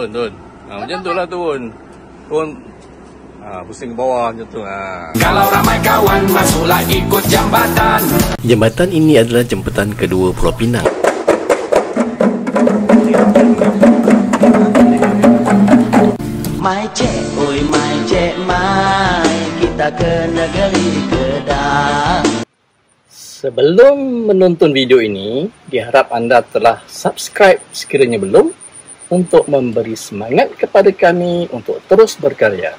Turun. Macam tu lah turun. Pusing ke bawah macam tu. Kalau ramai kawan masuklah ikut jambatan. Jambatan ini adalah jambatan kedua Pulau Pinang. Mai cek, kita ke negeri Kedah. Sebelum menonton video ini, diharap anda telah subscribe sekiranya belum, untuk memberi semangat kepada kami untuk terus berkarya.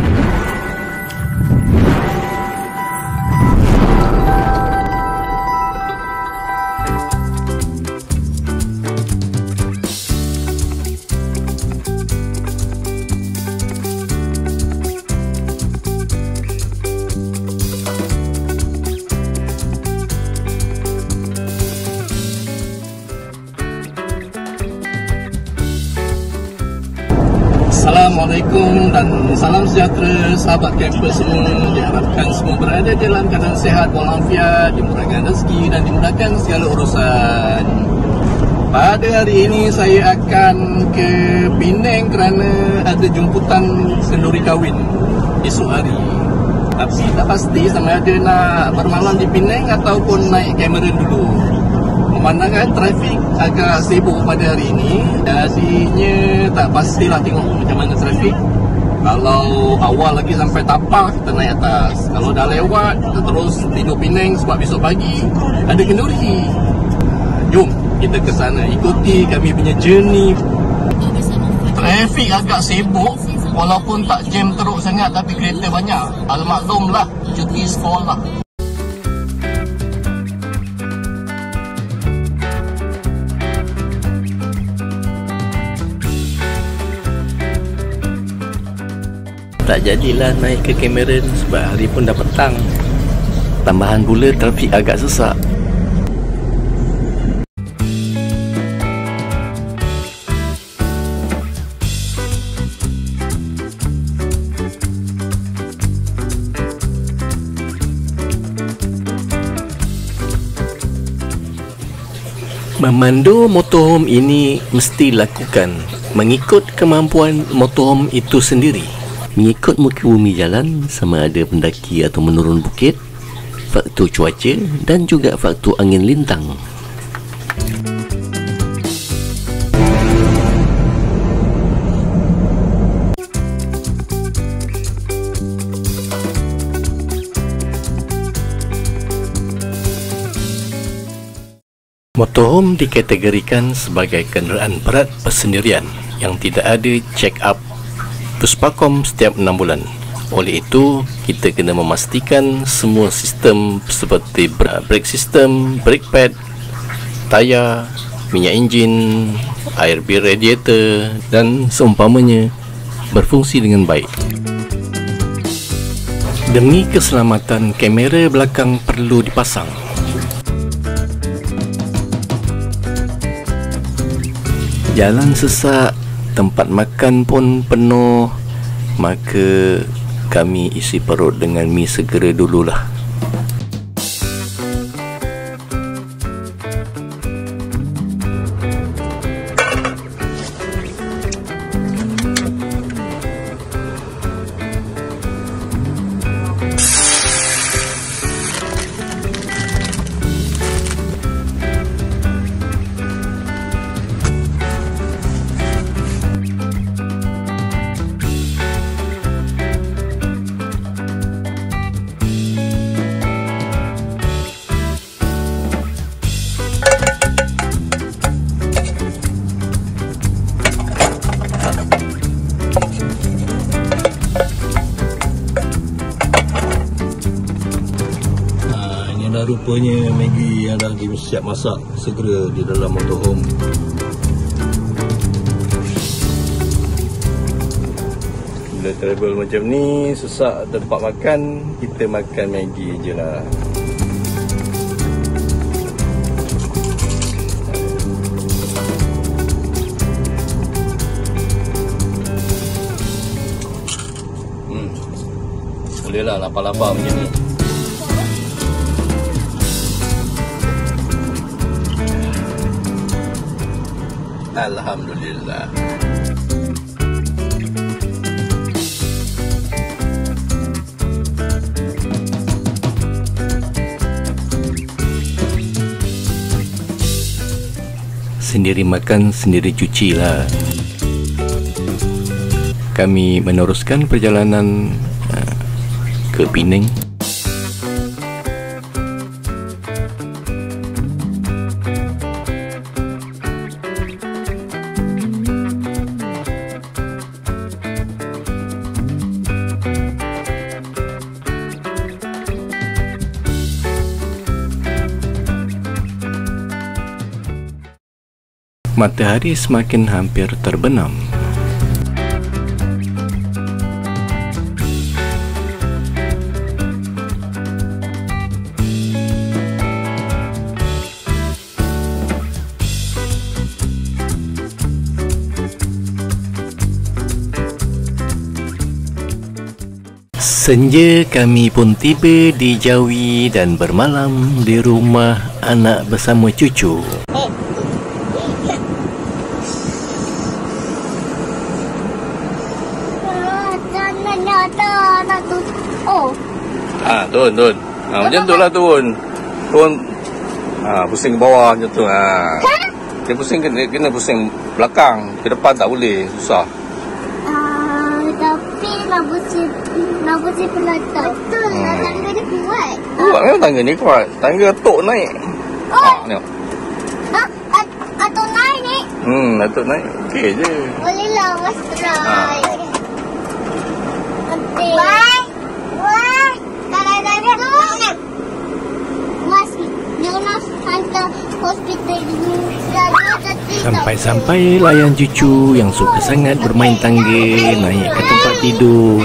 Assalamualaikum dan salam sejahtera sahabat camper semua. Diharapkan semua berada dalam keadaan sehat walafiat, dimurahkan rezeki dan dimudahkan segala urusan. Pada hari ini saya akan ke Penang kerana ada jemputan senduri kahwin esok hari. Tapi tak pasti sama ada nak bermalam di Penang ataupun naik Cameron dulu. Pemandangan trafik agak sibuk pada hari ini. Jadinya tak pastilah tengok macam mana trafik. Kalau awal lagi sampai Tapah, kita naik atas. Kalau dah lewat, kita terus tidur Penang sebab besok pagi ada kenduri. Jom kita ke sana, ikuti kami punya journey. Trafik agak sibuk, walaupun tak jam teruk sangat tapi kereta banyak. Almaklumlah, cuti sekolah. Tak jadilah naik ke Cameron sebab hari pun dah petang. Tambahan pula trafik agak sesak. Memandu motorhome ini mesti lakukan mengikut kemampuan motorhome itu sendiri. Mengikut muka bumi jalan, sama ada pendaki atau menurun bukit, faktor cuaca dan juga faktor angin lintang. Motorhome dikategorikan sebagai kenderaan berat persendirian yang tidak ada check up Puspakom setiap 6 bulan. Oleh itu, kita kena memastikan semua sistem seperti brake system, brake pad, tayar, minyak enjin, air bir radiator dan seumpamanya berfungsi dengan baik. Demi keselamatan, kamera belakang perlu dipasang. Jalan sesak, tempat makan pun penuh, maka kami isi perut dengan mi segera dululah. Rupanya Maggi yang dah siap masak segera di dalam motorhome. Bila travel macam ni, sesak tempat makan, kita makan Maggi je lah. Boleh lah lapar-lapar macam ni. Alhamdulillah. Sendiri makan, sendiri cuci lah. Kami meneruskan perjalanan ke Penang. Matahari semakin hampir terbenam. Senja kami pun tiba di Jawi dan bermalam di rumah anak bersama cucu. Turun. Macam tu lah turun. Pusing ke bawah macam tu. Dia pusing kena pusing belakang, ke depan tak boleh, susah. Tapi nak pusing pelantar. Betul lah, tangga dia kuat. Kuat memang tangga ni kuat. Tangga tok naik. Tengok. Atuk naik ni. Atuk naik. Okey je. Boleh lah, mas try. Bye. Sampai-sampai layan cucu yang suka sangat bermain tangga naik ke tempat tidur.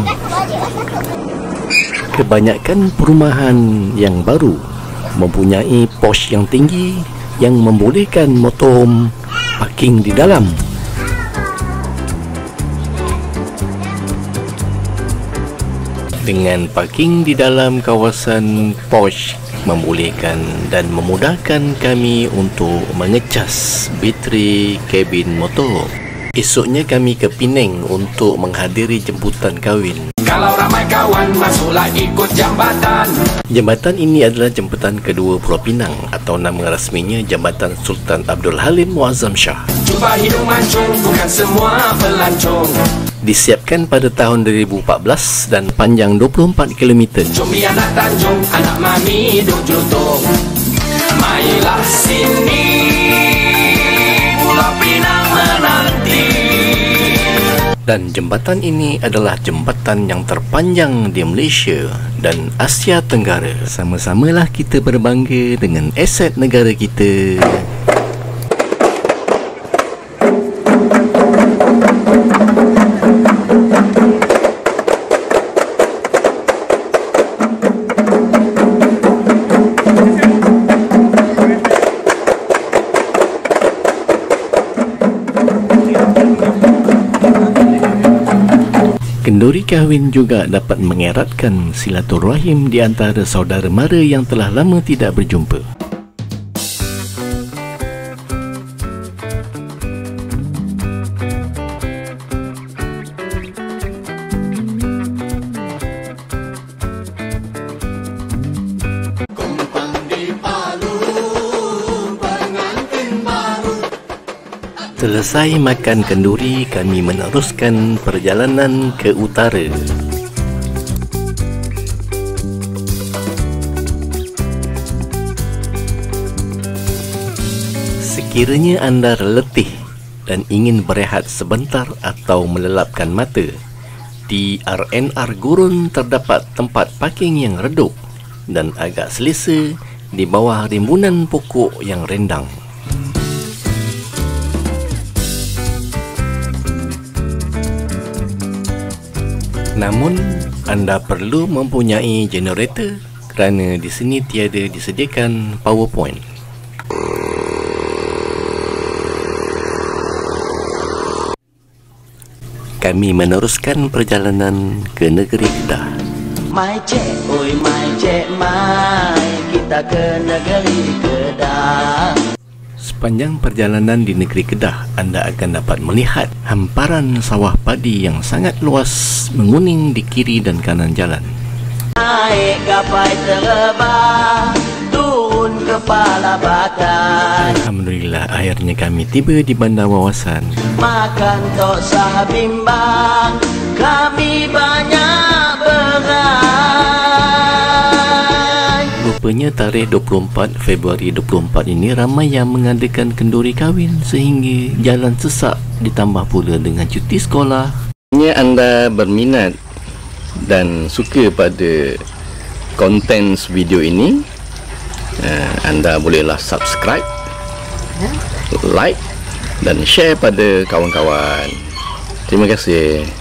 Kebanyakan perumahan yang baru mempunyai pos yang tinggi yang membolehkan motorhome parking di dalam. Dengan parking di dalam kawasan posh membolehkan dan memudahkan kami untuk mengecas bateri kabin motor. Esoknya kami ke Penang untuk menghadiri jemputan kahwin. Kalau ramai kawan masuklah ikut jambatan. Jambatan ini adalah jemputan kedua Pulau Pinang atau nama rasminya Jambatan Sultan Abdul Halim Muazzam Shah. Cuba hidung mancung, bukan semua pelancong. Disiapkan pada tahun 2014 dan panjang 24 km. Cumi anak Tanjung, anak mami duk jutung. Mailah sini, Pulau Pinang menanti. Dan jembatan ini adalah jembatan yang terpanjang di Malaysia dan Asia Tenggara. Sama-samalah kita berbangga dengan aset negara kita. Kenduri kahwin juga dapat mengeratkan silaturahim di antara saudara mara yang telah lama tidak berjumpa. Selesai makan kenduri, kami meneruskan perjalanan ke utara. Sekiranya anda letih dan ingin berehat sebentar atau melelapkan mata, di RNR Gurun terdapat tempat parking yang redup dan agak selesa di bawah rimbunan pokok yang rendang. Namun, anda perlu mempunyai generator kerana di sini tiada disediakan power point. Kami meneruskan perjalanan ke negeri Kedah. Mai cek, oi mai cek, mai kita ke negeri Kedah. Sepanjang perjalanan di negeri Kedah, anda akan dapat melihat hamparan sawah padi yang sangat luas menguning di kiri dan kanan jalan. Naik gapai terbang, turun ke kepala bakar. Alhamdulillah, akhirnya kami tiba di Bandar Wawasan. Makan tok sah bimbang, kami banyak berai. Rupanya tarikh 24 Februari 24 ini ramai yang mengadakan kenduri kahwin sehingga jalan sesak, ditambah pula dengan cuti sekolah. Jika anda berminat dan suka pada konten video ini, anda bolehlah subscribe, like dan share pada kawan-kawan. Terima kasih.